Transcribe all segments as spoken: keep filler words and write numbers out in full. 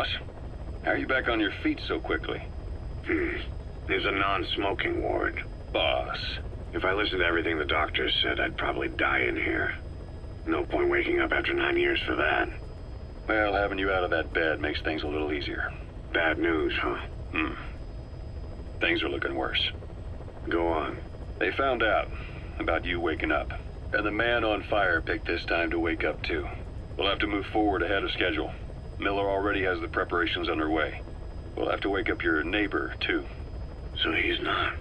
boss. How are you back on your feet so quickly? Hmm. There's a non-smoking ward. Boss. If I listened to everything the doctors said, I'd probably die in here. No point waking up after nine years for that. Well, having you out of that bed makes things a little easier. Bad news, huh? Hmm. Things are looking worse. Go on. They found out about you waking up. And the man on fire picked this time to wake up too. We'll have to move forward ahead of schedule. Miller already has the preparations underway. We'll have to wake up your neighbor too. So he's not.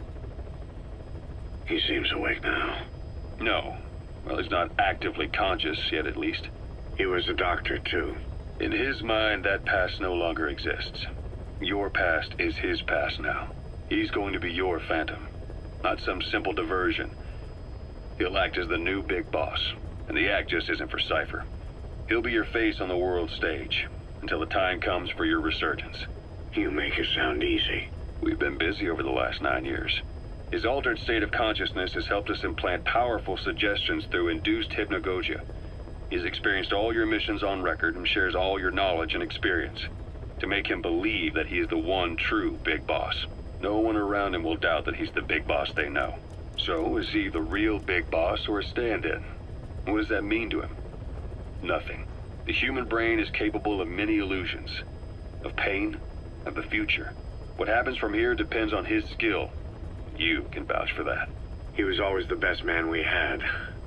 He seems awake now. No. Well, he's not actively conscious yet, at least. He was a doctor too. In his mind, that past no longer exists. Your past is his past now. He's going to be your phantom, not some simple diversion. He'll act as the new big boss, and the act just isn't for Cypher. He'll be your face on the world stage, until the time comes for your resurgence. You make it sound easy. We've been busy over the last nine years. His altered state of consciousness has helped us implant powerful suggestions through induced hypnagogia. He's experienced all your missions on record and shares all your knowledge and experience, to make him believe that he is the one true big boss. No one around him will doubt that he's the big boss they know. So, is he the real big boss or a stand-in? What does that mean to him? Nothing. The human brain is capable of many illusions. Of pain, of the future. What happens from here depends on his skill. You can vouch for that. He was always the best man we had.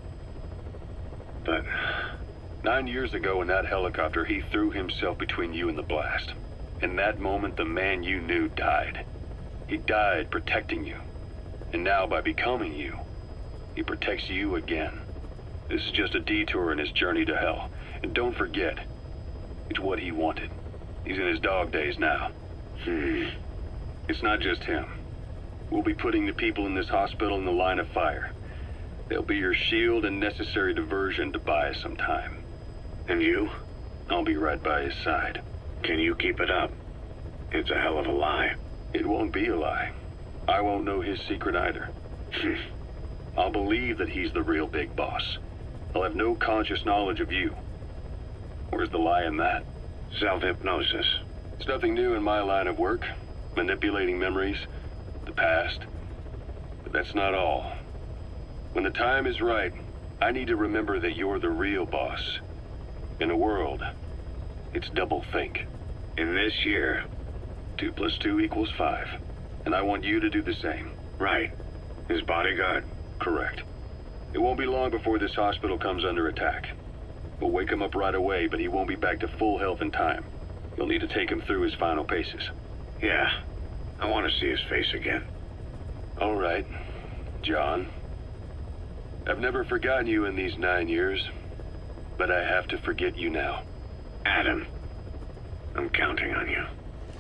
But... Nine years ago in that helicopter, he threw himself between you and the blast. In that moment, the man you knew died. He died protecting you. And now, by becoming you, he protects you again. This is just a detour in his journey to hell. And don't forget, it's what he wanted. He's in his dog days now. Hmm. It's not just him. We'll be putting the people in this hospital in the line of fire. They'll be your shield and necessary diversion to buy us some time. And you? I'll be right by his side. Can you keep it up? It's a hell of a lie. It won't be a lie. I won't know his secret either. I'll believe that he's the real big boss. I'll have no conscious knowledge of you. Where's the lie in that? Self-hypnosis. It's nothing new in my line of work. Manipulating memories, the past. But that's not all. When the time is right, I need to remember that you're the real boss. In a world, it's double think. In this year, Two plus two equals five. And I want you to do the same. right. His bodyguard. Correct. It won't be long before this hospital comes under attack. We'll wake him up right away, but he won't be back to full health in time. You'll need to take him through his final paces. Yeah. I want to see his face again. All right, John. I've never forgotten you in these nine years, but I have to forget you now. Adam. I'm counting on you.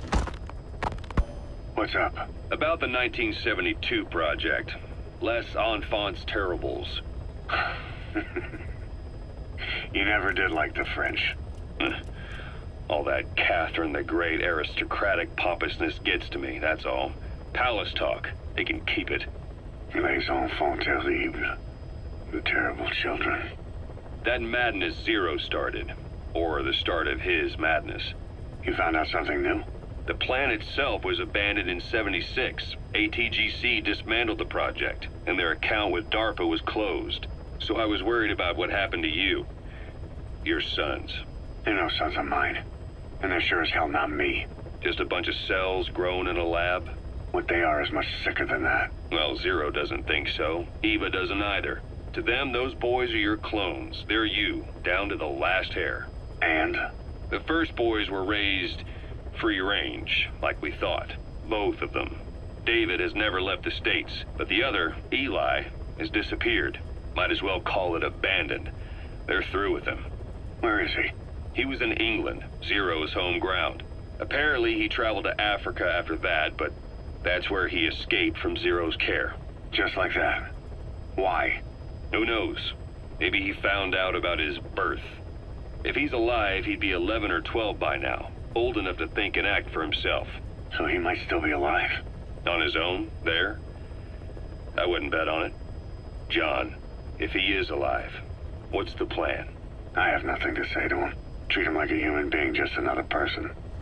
What's up? About the nineteen seventy-two project. Les Enfants Terribles. You never did like the French. All that Catherine the Great aristocratic pompousness gets to me, that's all. Palace talk. They can keep it. Les enfants terribles. The terrible children. That madness Zero started. Or the start of his madness. You found out something new? The plan itself was abandoned in seventy-six. A T G C dismantled the project, and their account with DARPA was closed. So I was worried about what happened to you. Your sons. They're no sons of mine. And they're sure as hell not me. Just a bunch of cells grown in a lab? What they are is much sicker than that. Well, Zero doesn't think so. Eva doesn't either. To them, those boys are your clones. They're you, down to the last hair. And? The first boys were raised free range, like we thought. Both of them. David has never left the States, but the other, Eli, has disappeared. Might as well call it abandoned. They're through with him. Where is he? He was in England, Zero's home ground. Apparently he traveled to Africa after that, but that's where he escaped from Zero's care. Just like that. Why? Who knows? Maybe he found out about his birth. If he's alive, he'd be eleven or twelve by now. Old enough to think and act for himself. So he might still be alive. On his own, there? I wouldn't bet on it. John, if he is alive, what's the plan? I have nothing to say to him. Treat him like a human being, just another person.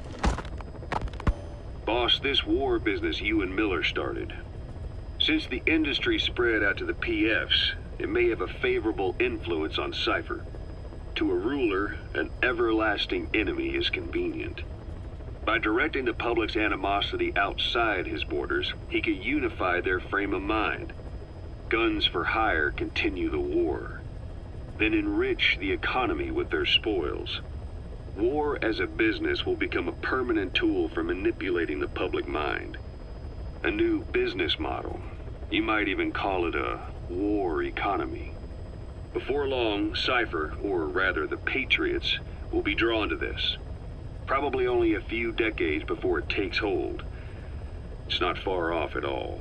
Boss, this war business you and Miller started. Since the industry spread out to the P Fs, it may have a favorable influence on Cypher. To a ruler, an everlasting enemy is convenient. By directing the public's animosity outside his borders, he can unify their frame of mind. Guns for hire continue the war, then enrich the economy with their spoils. War as a business will become a permanent tool for manipulating the public mind. A new business model. You might even call it a war economy. Before long, Cypher, or rather the Patriots, will be drawn to this. Probably only a few decades before it takes hold. It's not far off at all.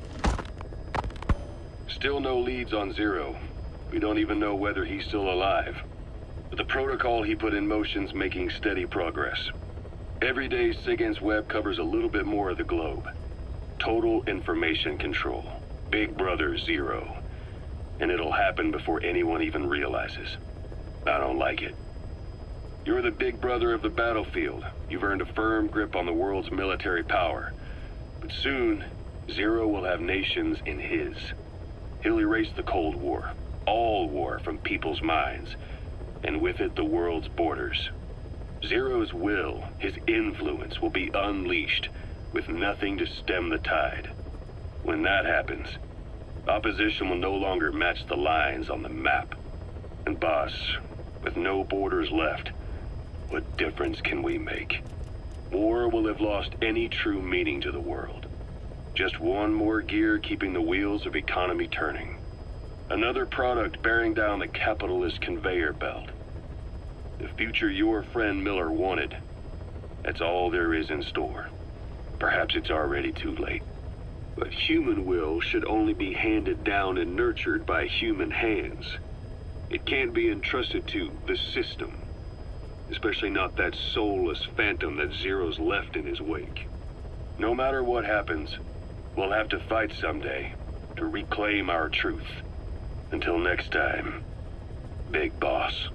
Still no leads on Zero. We don't even know whether he's still alive. But the protocol he put in motion's making steady progress. Every day, SIGINT's web covers a little bit more of the globe. Total information control. Big Brother Zero. And it'll happen before anyone even realizes. I don't like it. You're the big brother of the battlefield. You've earned a firm grip on the world's military power. But soon, Zero will have nations in his. He'll erase the Cold War. All war from people's minds. And with it, the world's borders. Zero's will, his influence, will be unleashed, with nothing to stem the tide. When that happens, opposition will no longer match the lines on the map. And boss, with no borders left, what difference can we make? War will have lost any true meaning to the world. Just one more gear keeping the wheels of economy turning. Another product bearing down the capitalist conveyor belt. The future your friend Miller wanted. That's all there is in store. Perhaps it's already too late. But human will should only be handed down and nurtured by human hands. It can't be entrusted to the system. Especially not that soulless phantom that Zero's left in his wake. No matter what happens, we'll have to fight someday to reclaim our truth. Until next time, Big Boss.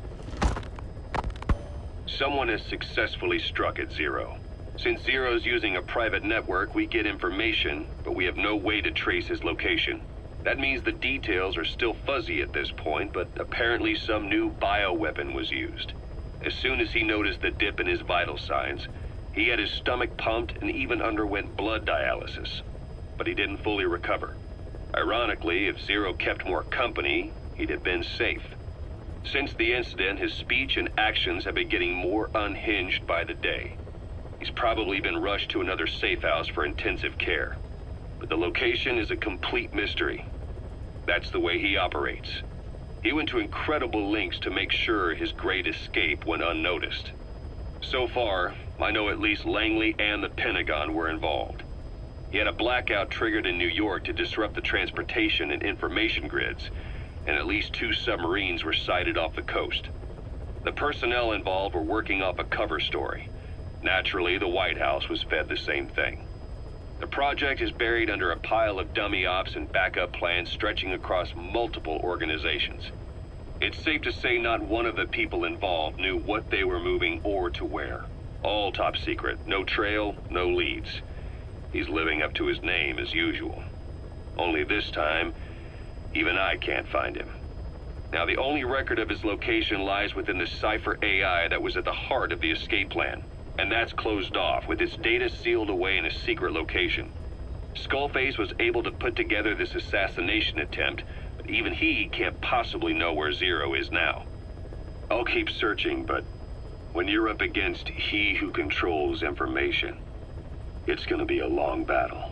Someone has successfully struck at Zero. Since Zero's using a private network, we get information, but we have no way to trace his location. That means the details are still fuzzy at this point, but apparently some new bioweapon was used. As soon as he noticed the dip in his vital signs, he had his stomach pumped and even underwent blood dialysis. But he didn't fully recover. Ironically, if Zero kept more company, he'd have been safe. Since the incident, his speech and actions have been getting more unhinged by the day. He's probably been rushed to another safe house for intensive care. But the location is a complete mystery. That's the way he operates. He went to incredible lengths to make sure his great escape went unnoticed. So far, I know at least Langley and the Pentagon were involved. He had a blackout triggered in New York to disrupt the transportation and information grids, and at least two submarines were sighted off the coast. The personnel involved were working off a cover story. Naturally, the White House was fed the same thing. The project is buried under a pile of dummy ops and backup plans stretching across multiple organizations. It's safe to say not one of the people involved knew what they were moving or to where. All top secret, no trail, no leads. He's living up to his name as usual. Only this time, even I can't find him. Now, the only record of his location lies within the Cypher A I that was at the heart of the escape plan. And that's closed off, with its data sealed away in a secret location. Skullface was able to put together this assassination attempt, but even he can't possibly know where Zero is now. I'll keep searching, but when you're up against he who controls information, it's gonna be a long battle.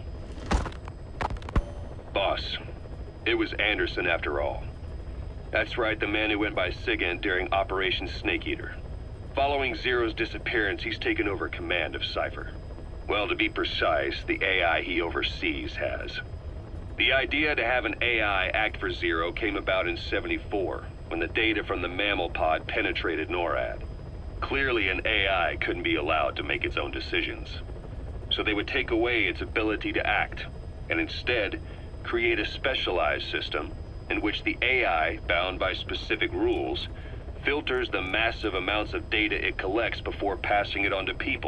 Boss, it was Anderson after all. That's right, the man who went by SIGINT during Operation Snake Eater. Following Zero's disappearance, he's taken over command of Cypher. Well, to be precise, the A I he oversees has. The idea to have an A I act for Zero came about in seventy-four, when the data from the mammal pod penetrated NORAD. Clearly, an A I couldn't be allowed to make its own decisions. So they would take away its ability to act, and instead, create a specialized system in which the A I, bound by specific rules, filters the massive amounts of data it collects before passing it on to people,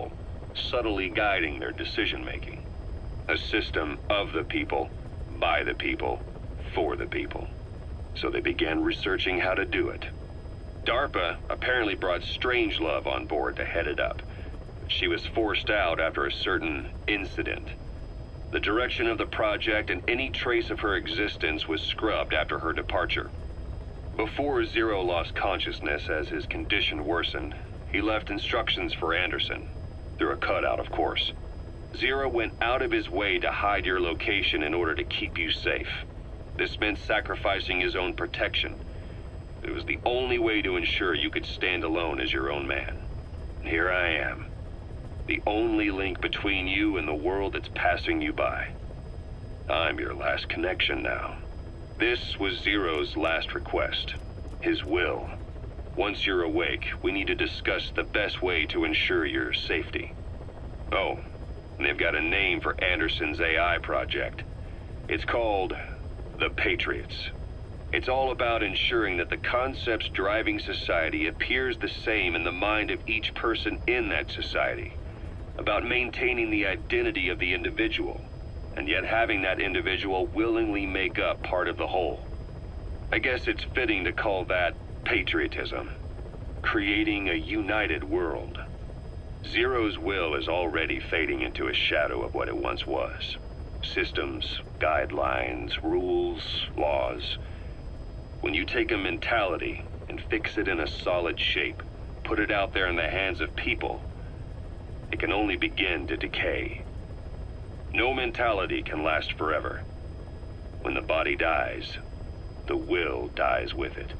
subtly guiding their decision-making. A system of the people, by the people, for the people. So they began researching how to do it. DARPA apparently brought Strangelove on board to head it up. She was forced out after a certain incident. The direction of the project and any trace of her existence was scrubbed after her departure. Before Zero lost consciousness as his condition worsened, he left instructions for Anderson, through a cutout, of course. Zero went out of his way to hide your location in order to keep you safe. This meant sacrificing his own protection. It was the only way to ensure you could stand alone as your own man. And here I am, the only link between you and the world that's passing you by. I'm your last connection now. This was Zero's last request, his will. Once you're awake, we need to discuss the best way to ensure your safety. Oh, and they've got a name for Anderson's A I project. It's called the Patriots. It's all about ensuring that the concepts driving society appears the same in the mind of each person in that society. About maintaining the identity of the individual, and yet having that individual willingly make up part of the whole. I guess it's fitting to call that patriotism. Creating a united world. Zero's will is already fading into a shadow of what it once was. Systems, guidelines, rules, laws. When you take a mentality and fix it in a solid shape, put it out there in the hands of people, it can only begin to decay. No mentality can last forever. When the body dies, the will dies with it.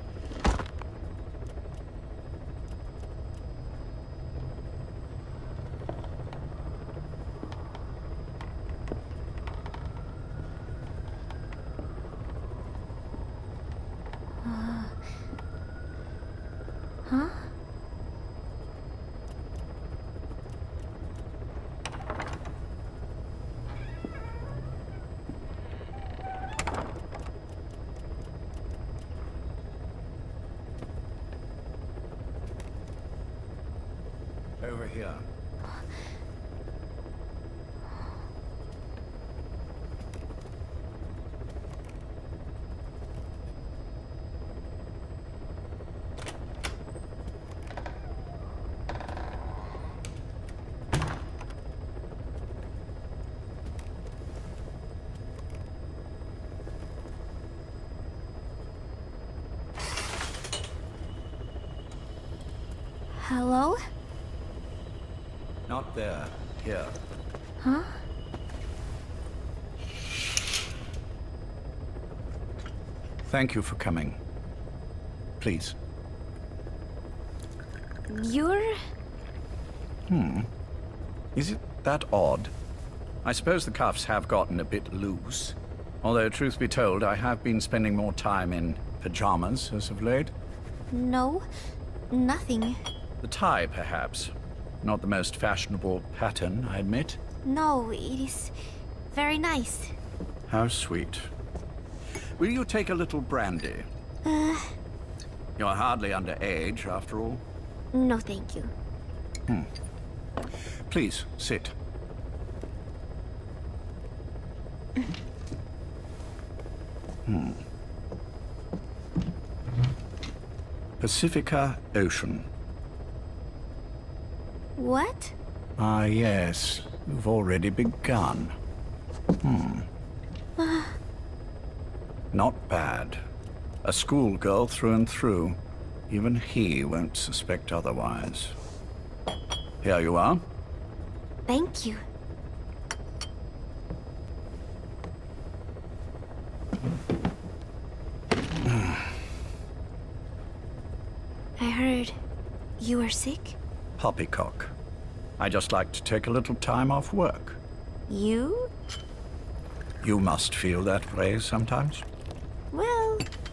Huh? Over here. Hello? Not there. Here. Huh? Thank you for coming. Please. You're... Hmm. Is it that odd? I suppose the cuffs have gotten a bit loose. Although, truth be told, I have been spending more time in pajamas as of late. No, nothing. The tie, perhaps. Not the most fashionable pattern, I admit. No, it is very nice. How sweet. Will you take a little brandy? Uh... You're hardly underage, after all. No, thank you. Hmm. Please, sit. Hmm. Pacifica Ocean. What? Ah, yes. You've already begun. Hmm. Uh... Not bad. A schoolgirl through and through. Even he won't suspect otherwise. Here you are. Thank you. I heard you were sick? Poppycock. I just like to take a little time off work. You? You must feel that way sometimes. Well...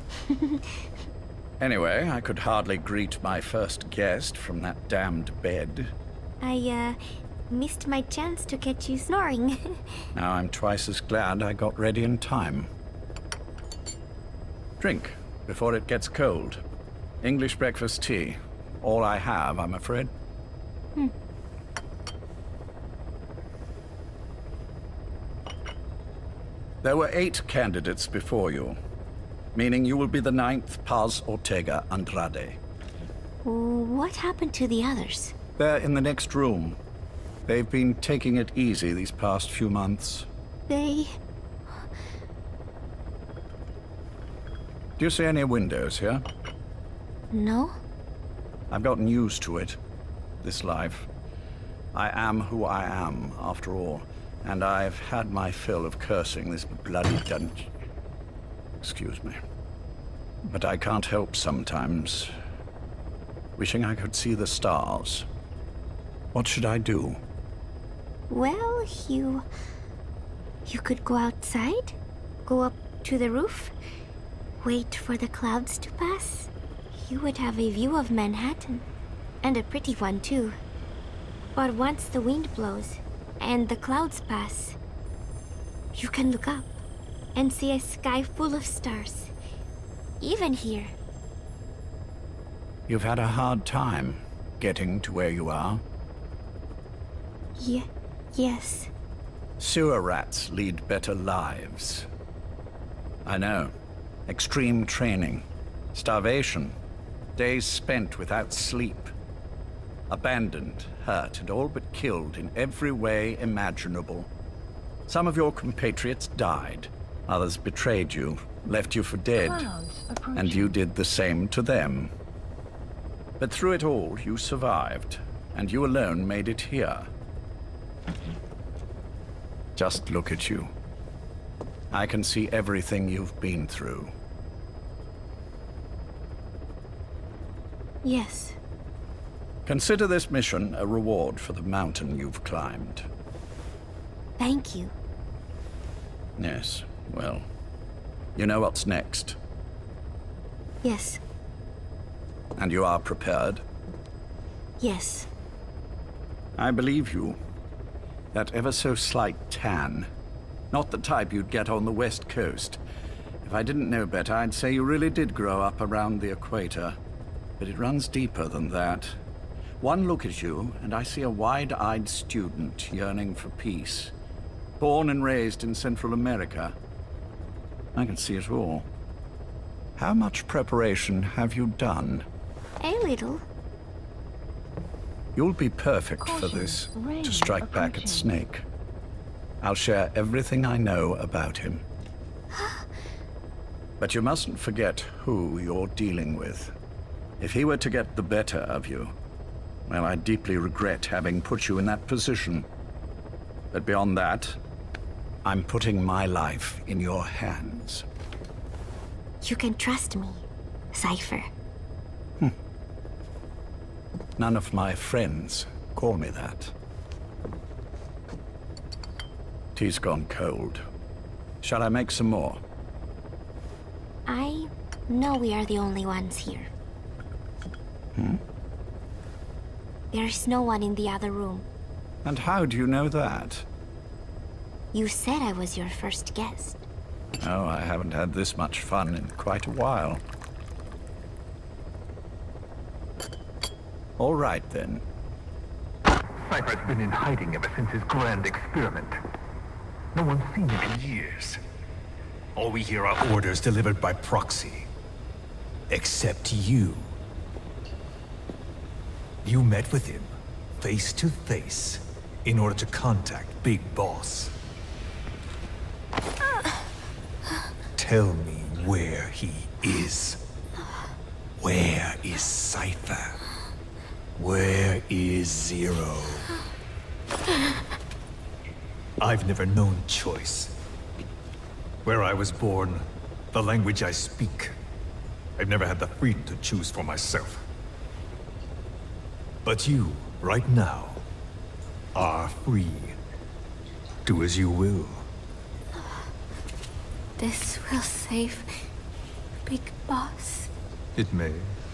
Anyway, I could hardly greet my first guest from that damned bed. I, uh, missed my chance to catch you snoring. Now I'm twice as glad I got ready in time. Drink, before it gets cold. English breakfast tea. All I have, I'm afraid. Hmm. There were eight candidates before you, meaning you will be the ninth Paz Ortega Andrade. What happened to the others? They're in the next room. They've been taking it easy these past few months. They... Do you see any windows here? No? I've gotten used to it, this life. I am who I am, after all, and I've had my fill of cursing this bloody dungeon. Excuse me. But I can't help sometimes wishing I could see the stars. What should I do? Well, you... You could go outside, go up to the roof, wait for the clouds to pass. You would have a view of Manhattan, and a pretty one too. But once the wind blows, and the clouds pass, you can look up and see a sky full of stars, even here. You've had a hard time getting to where you are. Ye- yes. Sewer rats lead better lives. I know. Extreme training, starvation, days spent without sleep. Abandoned, hurt, and all but killed in every way imaginable. Some of your compatriots died. Others betrayed you, left you for dead. And you did the same to them. But through it all, you survived, and you alone made it here. Just look at you. I can see everything you've been through. Yes. Consider this mission a reward for the mountain you've climbed. Thank you. Yes, well, you know what's next. Yes. And you are prepared? Yes. I believe you. That ever so slight tan. Not the type you'd get on the West Coast. If I didn't know better, I'd say you really did grow up around the equator. But it runs deeper than that. One look at you, and I see a wide-eyed student yearning for peace. Born and raised in Central America. I can see it all. How much preparation have you done? A little. You'll be perfect for this, to strike back at Snake. I'll share everything I know about him. But you mustn't forget who you're dealing with. If he were to get the better of you, well, I deeply regret having put you in that position. But beyond that, I'm putting my life in your hands. You can trust me, Cypher. Hm. None of my friends call me that. Tea's gone cold. Shall I make some more? I know we are the only ones here. Hmm? There's no one in the other room. And how do you know that? You said I was your first guest. Oh, I haven't had this much fun in quite a while. All right, then. Cypher's been in hiding ever since his grand experiment. No one's seen him in years. All we hear are orders delivered by proxy. Except you. You met with him, face to face, in order to contact Big Boss. Tell me where he is. Where is Cypher? Where is Zero? I've never known choice. Where I was born, the language I speak, I've never had the freedom to choose for myself. But you, right now, are free. Do as you will. This will save Big Boss. It may.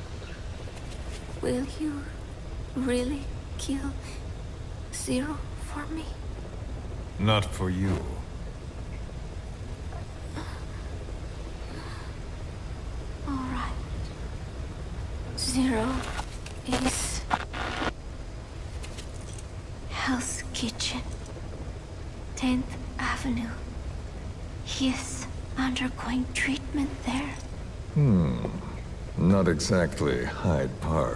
Will you really kill Zero for me? Not for you. All right. Zero is Hell's Kitchen, tenth Avenue. He is undergoing treatment there. Hmm. Not exactly Hyde Park.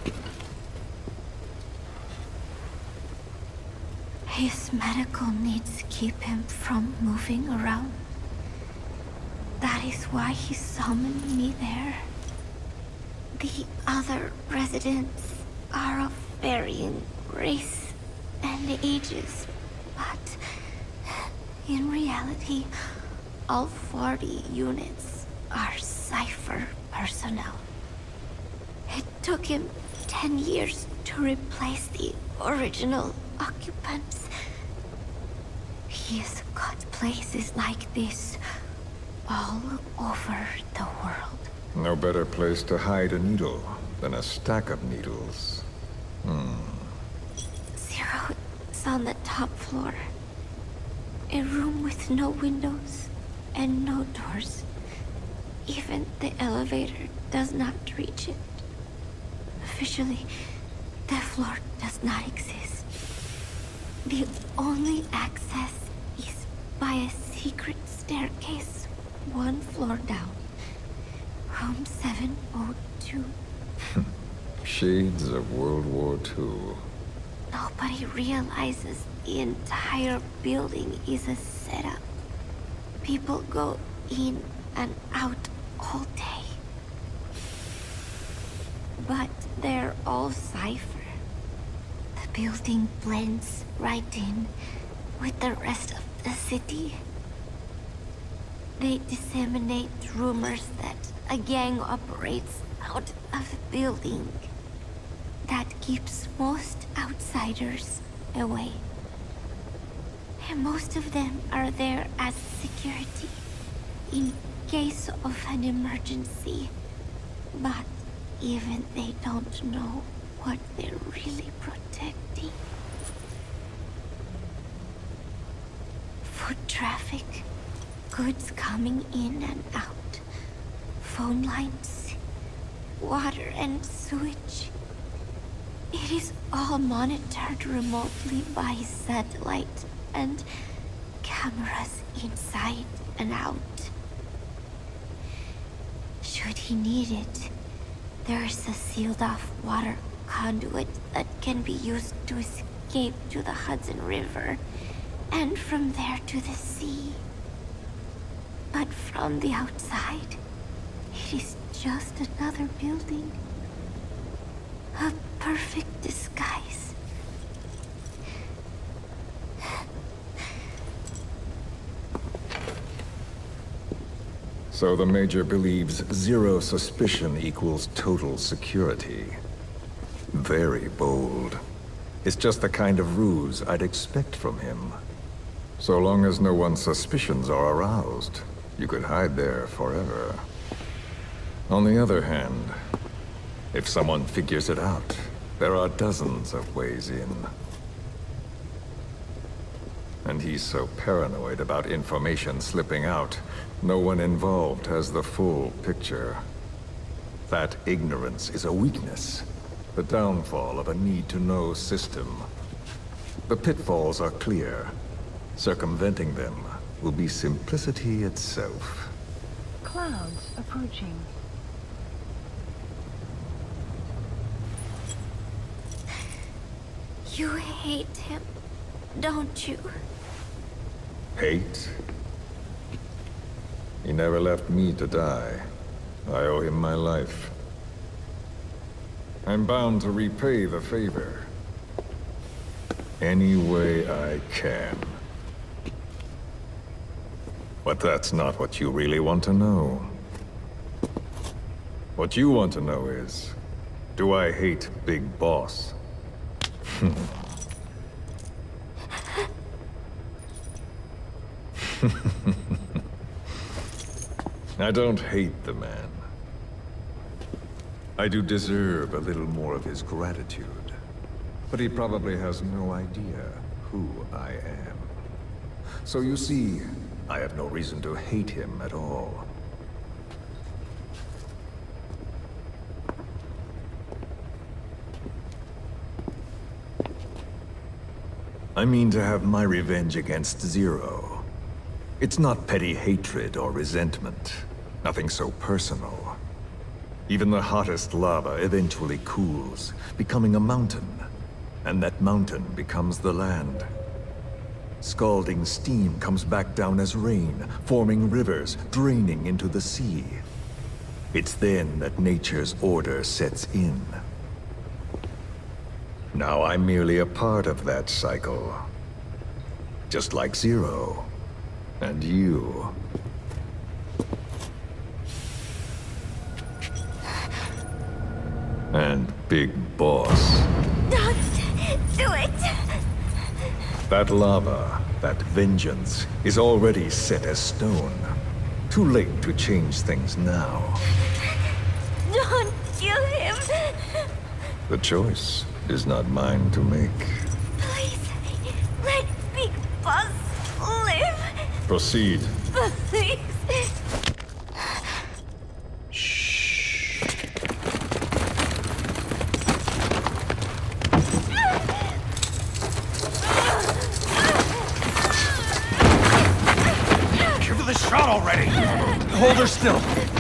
His medical needs keep him from moving around. That is why he summoned me there. The other residents are of varying race and ages, but in reality, all forty units are Cypher personnel. It took him ten years to replace the original occupants. He has got places like this all over the world. No better place to hide a needle than a stack of needles. Hmm. Zero is on the top floor. A room with no windows and no doors. Even the elevator does not reach it. Officially, the floor does not exist. The only access is by a secret staircase one floor down. Room seven oh two. Shades of World War Two. Nobody realizes the entire building is a setup. People go in and out all day. But they're all Cypher. The building blends right in with the rest of the city. They disseminate rumors that a gang operates out of the building. That keeps most outsiders away. And most of them are there as security, in case of an emergency. But even they don't know what they're really protecting. Foot traffic, goods coming in and out, phone lines, water and sewage. It is all monitored remotely by satellite and cameras inside and out. Should he need it, there's a sealed-off water conduit that can be used to escape to the Hudson River, and from there to the sea. But from the outside, it is just another building. A perfect disguise. So the Major believes zero suspicion equals total security. Very bold. It's just the kind of ruse I'd expect from him. So long as no one's suspicions are aroused, you could hide there forever. On the other hand, if someone figures it out, there are dozens of ways in. And he's so paranoid about information slipping out, no one involved has the full picture. That ignorance is a weakness, the downfall of a need-to-know system. The pitfalls are clear. Circumventing them will be simplicity itself. Clouds approaching. You hate him, don't you? Hate? He never left me to die. I owe him my life. I'm bound to repay the favor. Any way I can. But that's not what you really want to know. What you want to know is, do I hate Big Boss? I don't hate the man. I do deserve a little more of his gratitude. But he probably has no idea who I am. So you see, I have no reason to hate him at all. I mean to have my revenge against Zero. It's not petty hatred or resentment. Nothing so personal. Even the hottest lava eventually cools, becoming a mountain. And that mountain becomes the land. Scalding steam comes back down as rain, forming rivers, draining into the sea. It's then that nature's order sets in. Now I'm merely a part of that cycle. Just like Zero. And you. And Big Boss. Don't do it! That lava, that vengeance, is already set as stone. Too late to change things now. Don't kill him! The choice is not mine to make. Please, let Big Boss live! Proceed. Please! Give her the shot already! Hold her still!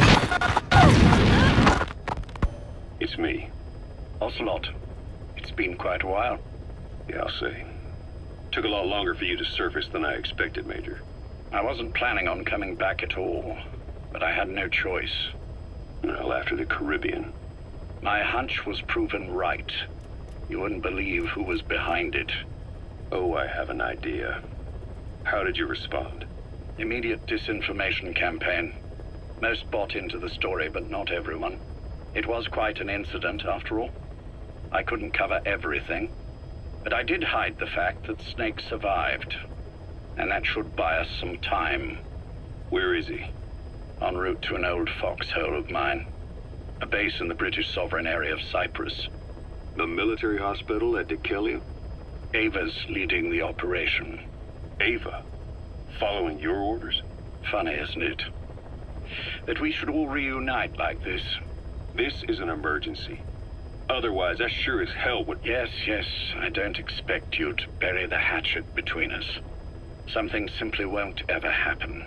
It's me. Ocelot. It's been quite a while. Yeah, I'll say. Took a lot longer for you to surface than I expected, Major. I wasn't planning on coming back at all, but I had no choice. Well, after the Caribbean. My hunch was proven right. You wouldn't believe who was behind it. Oh, I have an idea. How did you respond? Immediate disinformation campaign. Most bought into the story, but not everyone. It was quite an incident, after all. I couldn't cover everything, but I did hide the fact that Snake survived. And that should buy us some time. Where is he? En route to an old foxhole of mine. A base in the British sovereign area of Cyprus. The military hospital at Dikelia? Ava's leading the operation. Ava? Following your orders? Funny, isn't it? That we should all reunite like this. This is an emergency. Otherwise, I sure as hell would... Yes, yes, I don't expect you to bury the hatchet between us. Something simply won't ever happen.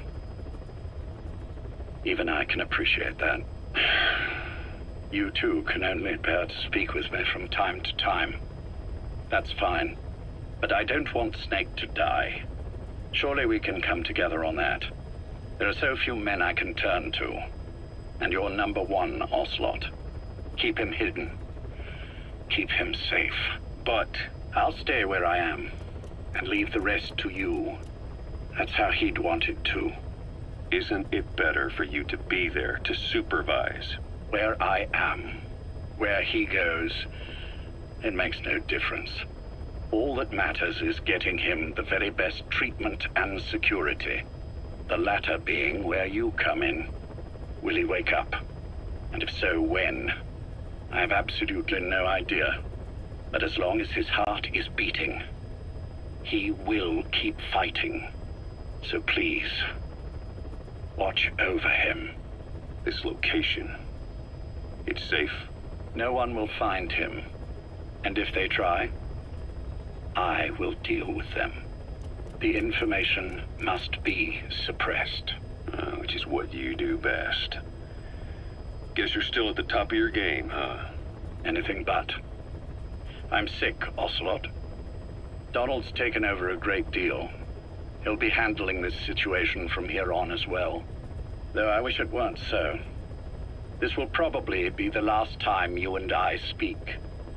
Even I can appreciate that. You too can only bear to speak with me from time to time. That's fine. But I don't want Snake to die. Surely we can come together on that. There are so few men I can turn to. And you're number one, Ocelot. Keep him hidden. Keep him safe. But I'll stay where I am. And leave the rest to you. That's how he'd want it too. Isn't it better for you to be there to supervise? Where I am, where he goes, it makes no difference. All that matters is getting him the very best treatment and security. The latter being where you come in. Will he wake up? And if so, when? I have absolutely no idea. But as long as his heart is beating, he will keep fighting. So please, watch over him. This location, it's safe? No one will find him. And if they try, I will deal with them. The information must be suppressed. Uh, which is what you do best. Guess you're still at the top of your game, huh? Anything but. I'm sick, Ocelot. Donald's taken over a great deal. He'll be handling this situation from here on as well. Though I wish it weren't so. This will probably be the last time you and I speak.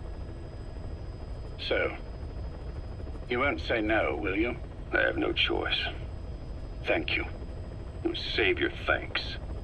So, you won't say no, will you? I have no choice. Thank you. Save your thanks.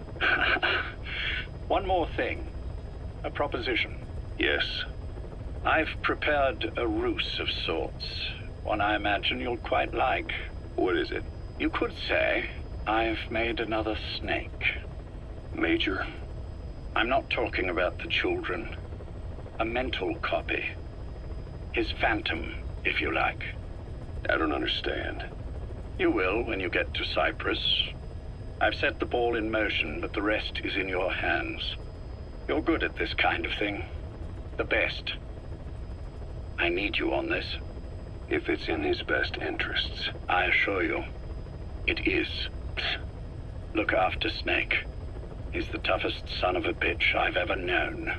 One more thing. A proposition. Yes. I've prepared a ruse of sorts. One I imagine you'll quite like. What is it? You could say I've made another Snake. Major? I'm not talking about the children. A mental copy. His phantom, if you like. I don't understand. You will when you get to Cyprus. I've set the ball in motion, but the rest is in your hands. You're good at this kind of thing. The best. I need you on this. If it's in his best interests. I assure you, it is. helps. Look after Snake. He's the toughest son of a bitch I've ever known.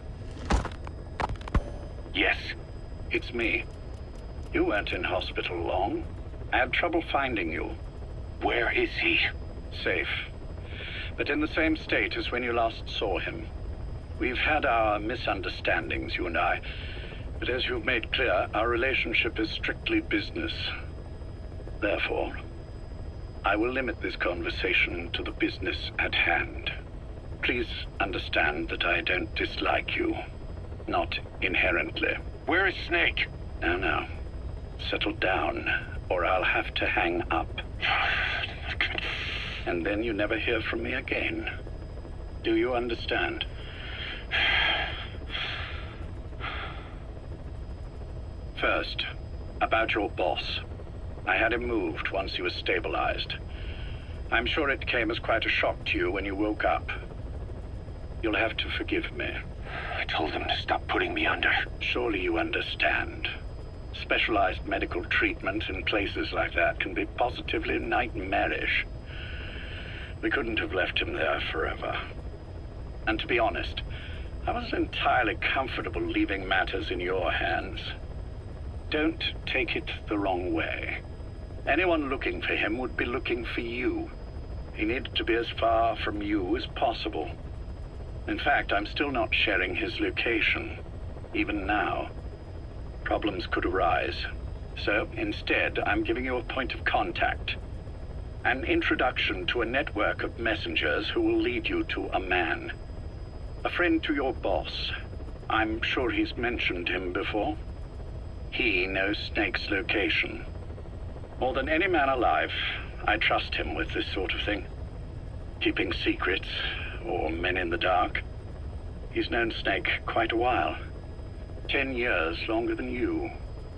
Yes. It's me. You weren't in hospital long. I had trouble finding you. Where is he? Safe. But in the same state as when you last saw him. We've had our misunderstandings, you and I. But as you've made clear, our relationship is strictly business. Therefore, I will limit this conversation to the business at hand. Please understand that I don't dislike you. Not inherently. Where is Snake? Now, now. Settle down, or I'll have to hang up. And then you never hear from me again. Do you understand? First, about your boss. I had him moved once he was stabilized. I'm sure it came as quite a shock to you when you woke up. You'll have to forgive me. I told him to stop putting me under. Surely you understand. Specialized medical treatment in places like that can be positively nightmarish. We couldn't have left him there forever. And to be honest, I wasn't entirely comfortable leaving matters in your hands. Don't take it the wrong way. Anyone looking for him would be looking for you. He needed to be as far from you as possible. In fact, I'm still not sharing his location, even now. Problems could arise. So instead, I'm giving you a point of contact. An introduction to a network of messengers who will lead you to a man. A friend to your boss. I'm sure he's mentioned him before. He knows Snake's location. More than any man alive, I trust him with this sort of thing. Keeping secrets, or men in the dark. He's known Snake quite a while. Ten years longer than you.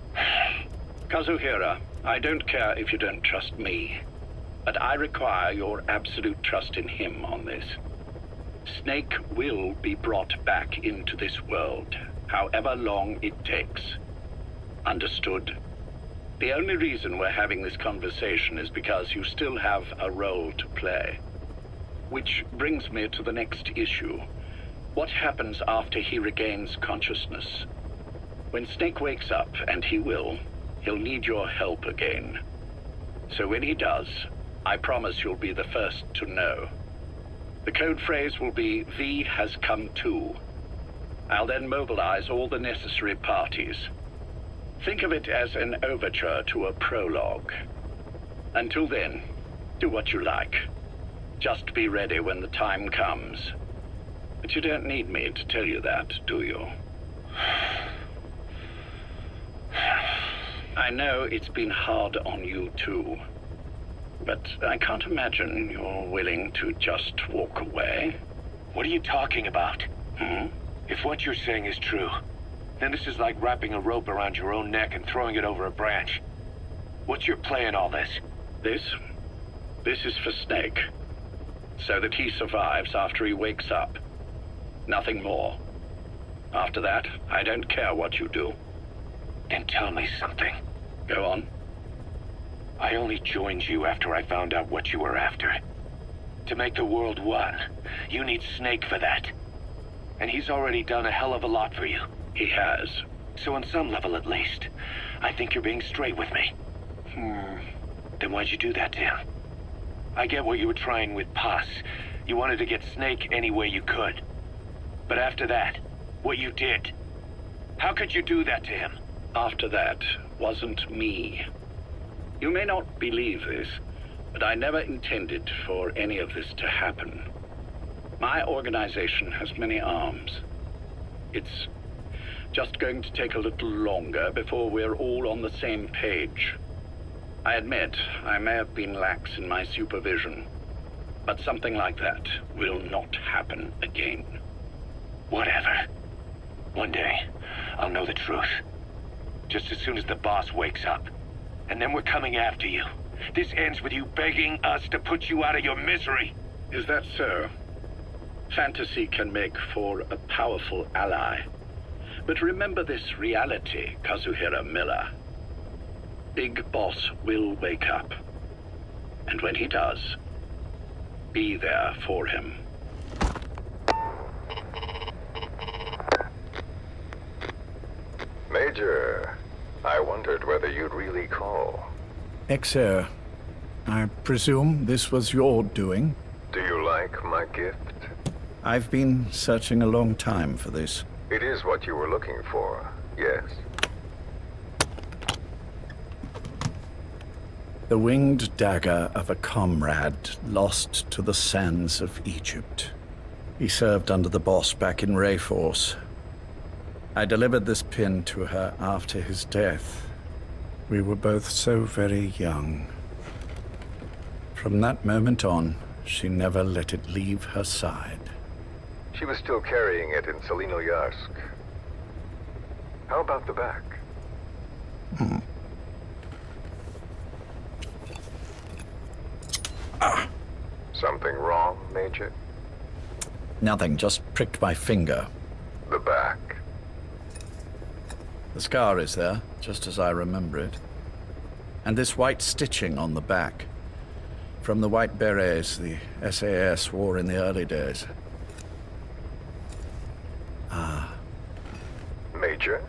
Kazuhira, I don't care if you don't trust me, but I require your absolute trust in him on this. Snake will be brought back into this world, however long it takes. Understood? The only reason we're having this conversation is because you still have a role to play. Which brings me to the next issue. What happens after he regains consciousness? When Snake wakes up, and he will, he'll need your help again. So when he does, I promise you'll be the first to know. The code phrase will be, V has come to. I'll then mobilize all the necessary parties. Think of it as an overture to a prologue. Until then, do what you like. Just be ready when the time comes. But you don't need me to tell you that, do you? I know it's been hard on you too. But I can't imagine you're willing to just walk away. What are you talking about? Hmm? If what you're saying is true, then this is like wrapping a rope around your own neck and throwing it over a branch. What's your play in all this? This? This is for Snake. So that he survives after he wakes up. Nothing more. After that, I don't care what you do. Then tell me something. Go on. I only joined you after I found out what you were after. To make the world one, you need Snake for that. And he's already done a hell of a lot for you. He has. So on some level at least, I think you're being straight with me. Hmm. Then why'd you do that to him? I get what you were trying with Paz. You wanted to get Snake any way you could. But after that, what you did, how could you do that to him? After that wasn't me. You may not believe this, but I never intended for any of this to happen. My organization has many arms. It's just going to take a little longer before we're all on the same page. I admit I may have been lax in my supervision, but something like that will not happen again. Whatever. One day, I'll know the truth. Just as soon as the boss wakes up. And then we're coming after you. This ends with you begging us to put you out of your misery. Is that so? Fantasy can make for a powerful ally. But remember this reality, Kazuhira Miller. Big Boss will wake up. And when he does, be there for him. Major, I wondered whether you'd really call. Exer, I presume this was your doing? Do you like my gift? I've been searching a long time for this. It is what you were looking for, yes? The winged dagger of a comrade lost to the sands of Egypt. He served under the boss back in Rayforce. I delivered this pin to her after his death. We were both so very young. From that moment on, she never let it leave her side. She was still carrying it in Selinoyarsk. How about the back? Hmm. Ah. Something wrong, Major? Nothing, just pricked my finger. The back. The scar is there, just as I remember it. And this white stitching on the back. From the white berets the S A S wore in the early days. Ah. Major?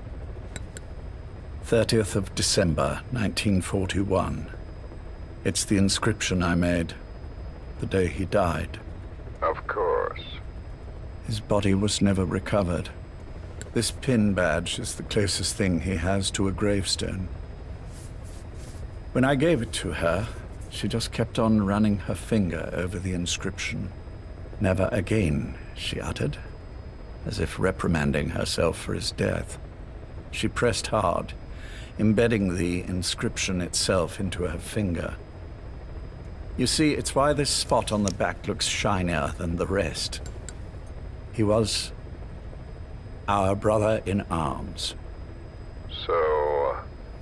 thirtieth of December, nineteen forty-one. It's the inscription I made the day he died. Of course. His body was never recovered. This pin badge is the closest thing he has to a gravestone. When I gave it to her, she just kept on running her finger over the inscription. Never again, she uttered, as if reprimanding herself for his death. She pressed hard, embedding the inscription itself into her finger. You see, it's why this spot on the back looks shinier than the rest. He was our brother in arms. So...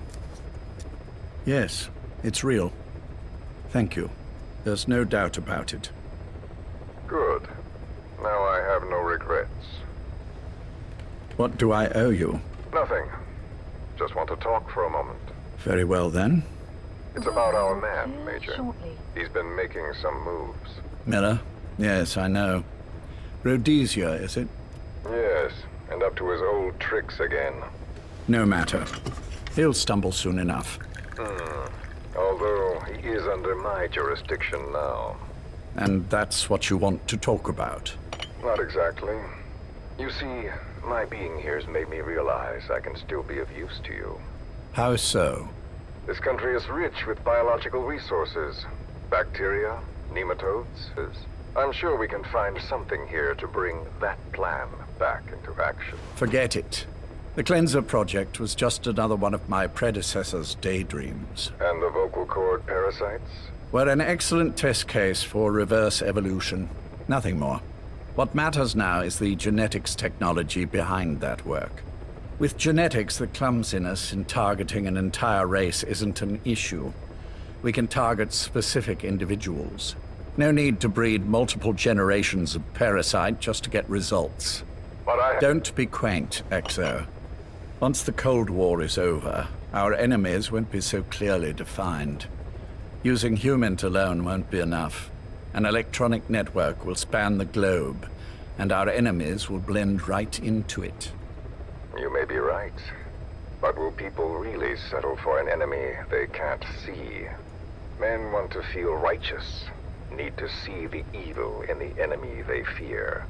Yes, it's real. Thank you. There's no doubt about it. Good. Now I have no regrets. What do I owe you? Nothing. Just want to talk for a moment. Very well, then. It's about our man, Major. Shortly. He's been making some moves. Miller? Yes, I know. Rhodesia, is it? Yes, and up to his old tricks again. No matter. He'll stumble soon enough. Hmm. Although he is under my jurisdiction now. And that's what you want to talk about? Not exactly. You see, my being here's made me realize I can still be of use to you. How so? This country is rich with biological resources. Bacteria, nematodes. I'm sure we can find something here to bring that plan back into action. Forget it. The Cleanser Project was just another one of my predecessor's daydreams. And the vocal cord parasites? Were an excellent test case for reverse evolution. Nothing more. What matters now is the genetics technology behind that work. With genetics, the clumsiness in targeting an entire race isn't an issue. We can target specific individuals. No need to breed multiple generations of parasite just to get results. But I... Don't be quaint, Exo. Once the Cold War is over, our enemies won't be so clearly defined. Using humans alone won't be enough. An electronic network will span the globe, and our enemies will blend right into it. You may be right. But will people really settle for an enemy they can't see? Men want to feel righteous, need to see the evil in the enemy they fear.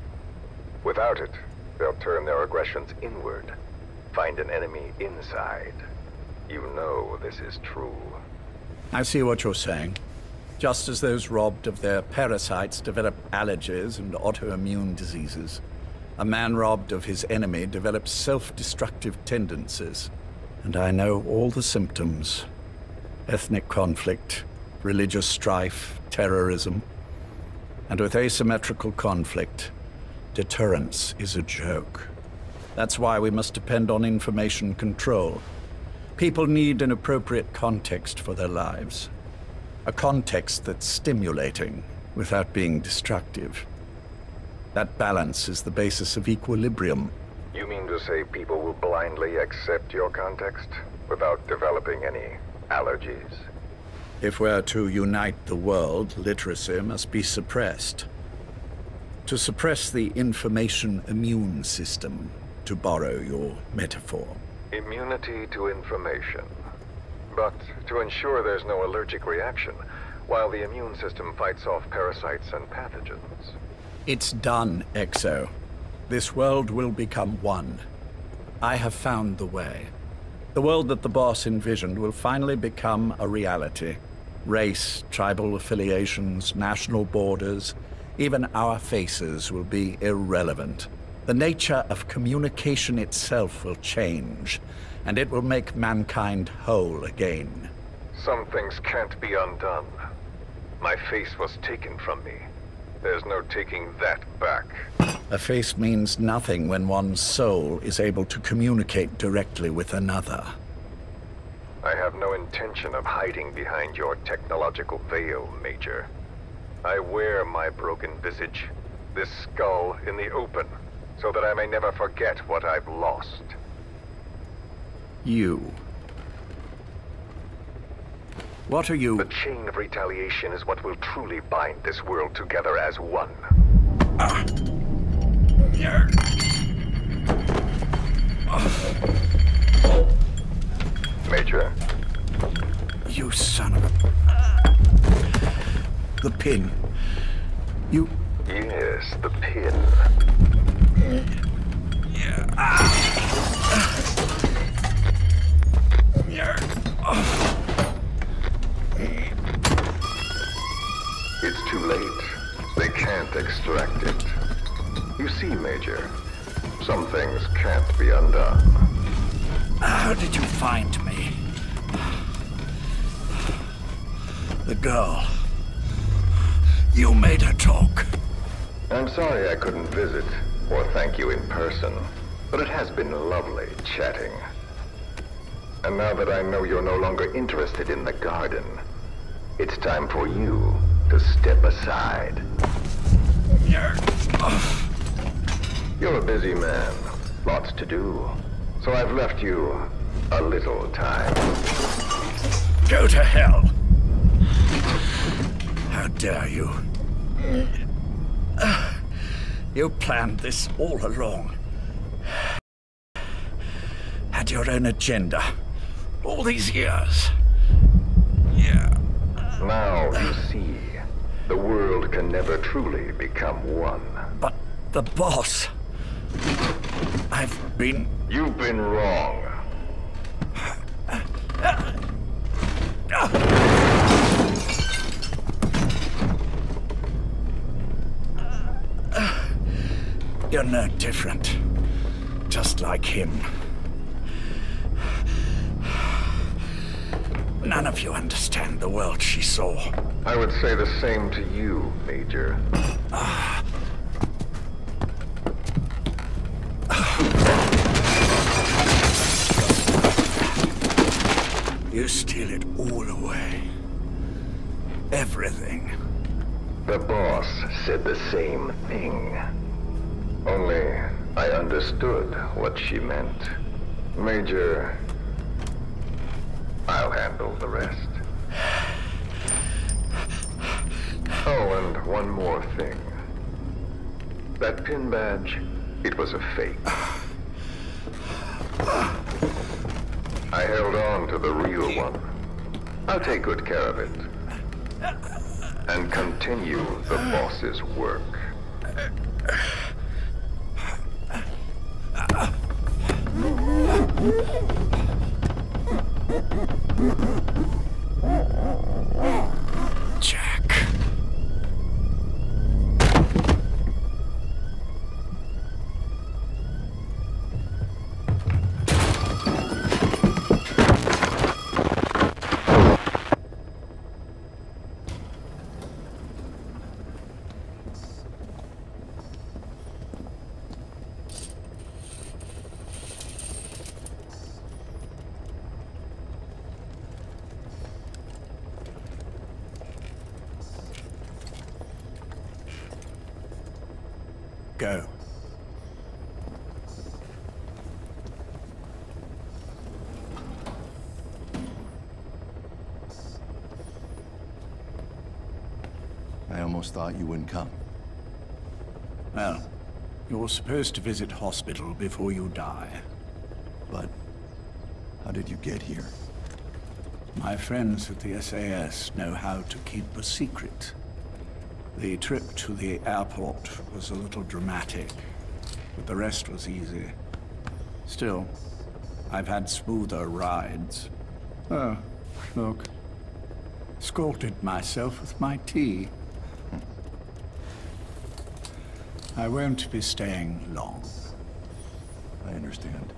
Without it, they'll turn their aggressions inward, find an enemy inside. You know this is true. I see what you're saying. Just as those robbed of their parasites develop allergies and autoimmune diseases, a man robbed of his enemy develops self-destructive tendencies. And I know all the symptoms. Ethnic conflict, religious strife, terrorism. And with asymmetrical conflict, deterrence is a joke. That's why we must depend on information control. People need an appropriate context for their lives. A context that's stimulating without being destructive. That balance is the basis of equilibrium. You mean to say people will blindly accept your context without developing any allergies? If we're to unite the world, literacy must be suppressed. To suppress the information immune system, to borrow your metaphor. Immunity to information. But to ensure there's no allergic reaction, while the immune system fights off parasites and pathogens. It's done, Exo. This world will become one. I have found the way. The world that the boss envisioned will finally become a reality. Race, tribal affiliations, national borders, even our faces will be irrelevant. The nature of communication itself will change, and it will make mankind whole again. Some things can't be undone. My face was taken from me. There's no taking that back. A face means nothing when one's soul is able to communicate directly with another. I have no intention of hiding behind your technological veil, Major. I wear my broken visage, this skull, in the open, so that I may never forget what I've lost. You. What are you? The chain of retaliation is what will truly bind this world together as one. Ah. Yeah. Major? You son of a... The pin. You... Yes, the pin. Yeah. Ah. Yeah. Oh. It's too late. They can't extract it. You see, Major, some things can't be undone. How did you find me? The girl. You made her talk. I'm sorry I couldn't visit or thank you in person, but it has been lovely chatting. And now that I know you're no longer interested in the garden, it's time for you to step aside. You're a busy man, lots to do, so I've left you a little time. Go to hell! How dare you? You planned this all along. Had your own agenda. All these years. Yeah. Now you see, the world can never truly become one. But the boss... I've been... You've been wrong. You're no different. Just like him. None of you understand the world she saw. I would say the same to you, Major. You steal it all away. Everything. The boss said the same thing. Only I understood what she meant. Major, I'll handle the rest. Oh, and one more thing. That pin badge, it was a fake. I held on to the real one. I'll take good care of it. And continue the boss's work. Jack. Go. almost thought you wouldn't come. Well, you're supposed to visit hospital before you die. But how did you get here? My friends at the S A S know how to keep a secret. The trip to the airport was a little dramatic, but the rest was easy. Still, I've had smoother rides. Oh, look. Scalded myself with my tea. I won't be staying long. I understand.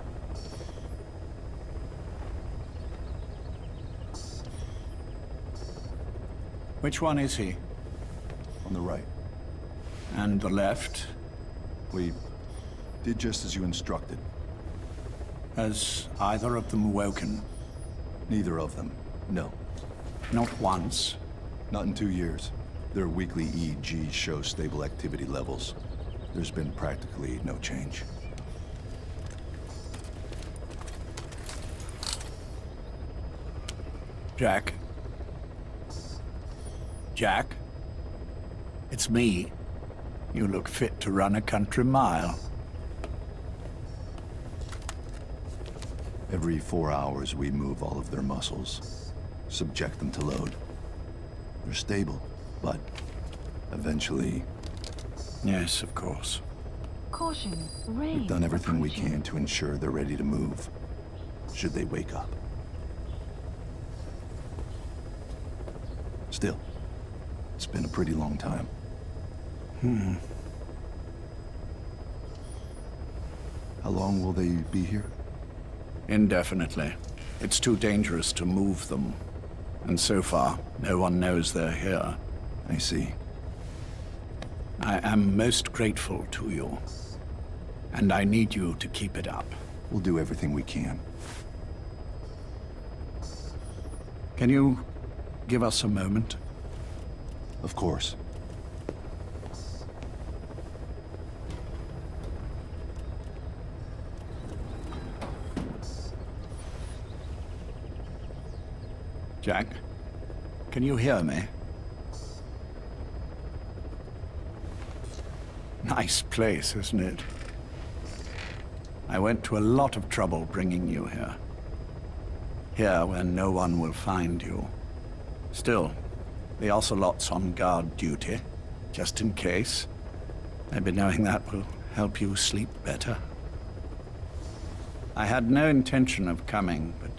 Which one is he? On the right. And the left? We did just as you instructed. Has either of them woken? Neither of them, no. Not once? Not in two years. Their weekly E E Gs show stable activity levels. There's been practically no change. Jack? Jack? It's me. You look fit to run a country mile. Every four hours we move all of their muscles, subject them to load. They're stable, but eventually... Yes, of course. Caution, rain. We've done everything we approaching. can to ensure they're ready to move, should they wake up. Still, it's been a pretty long time. Hmm. How long will they be here? Indefinitely. It's too dangerous to move them. And so far, no one knows they're here. I see. I am most grateful to you. And I need you to keep it up. We'll do everything we can. Can you give us a moment? Of course. Jack, can you hear me? Nice place, isn't it? I went to a lot of trouble bringing you here. Here where no one will find you. Still, the Ocelot's on guard duty, just in case. Maybe knowing that will help you sleep better. I had no intention of coming, but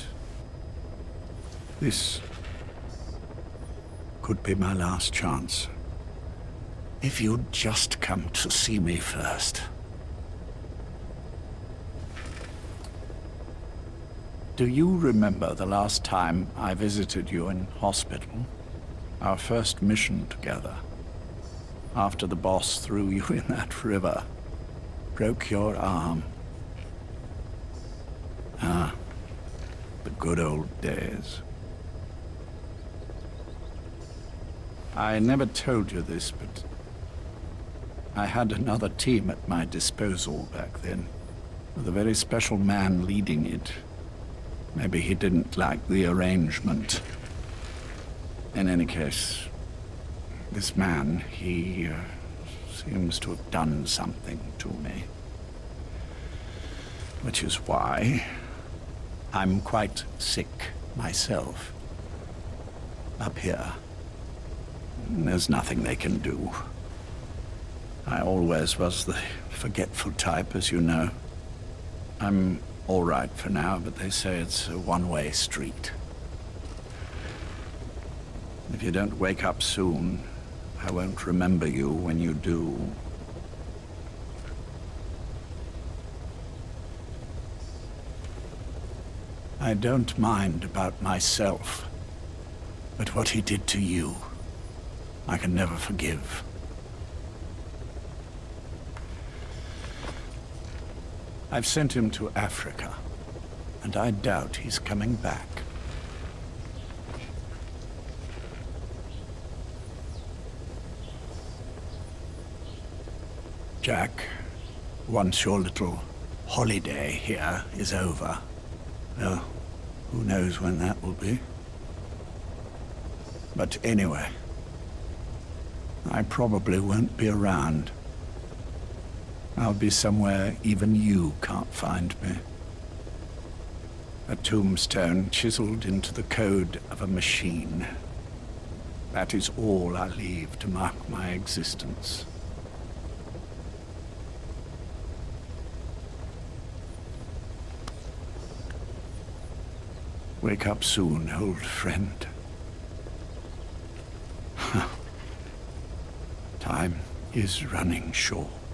this could be my last chance. If you'd just come to see me first. Do you remember the last time I visited you in hospital? Our first mission together. After the boss threw you in that river. Broke your arm. Ah, the good old days. I never told you this, but I had another team at my disposal back then, with a very special man leading it. Maybe he didn't like the arrangement. In any case, this man, he uh, seems to have done something to me. Which is why I'm quite sick myself. Up here. There's nothing they can do. I always was the forgetful type, as you know. I'm all right for now, but they say it's a one-way street. If you don't wake up soon, I won't remember you when you do. I don't mind about myself, but what he did to you, I can never forgive. I've sent him to Africa, and I doubt he's coming back. Jack, once your little holiday here is over, well, who knows when that will be? But anyway, I probably won't be around. I'll be somewhere even you can't find me. A tombstone chiseled into the code of a machine. That is all I leave to mark my existence. Wake up soon, old friend. Time is running short.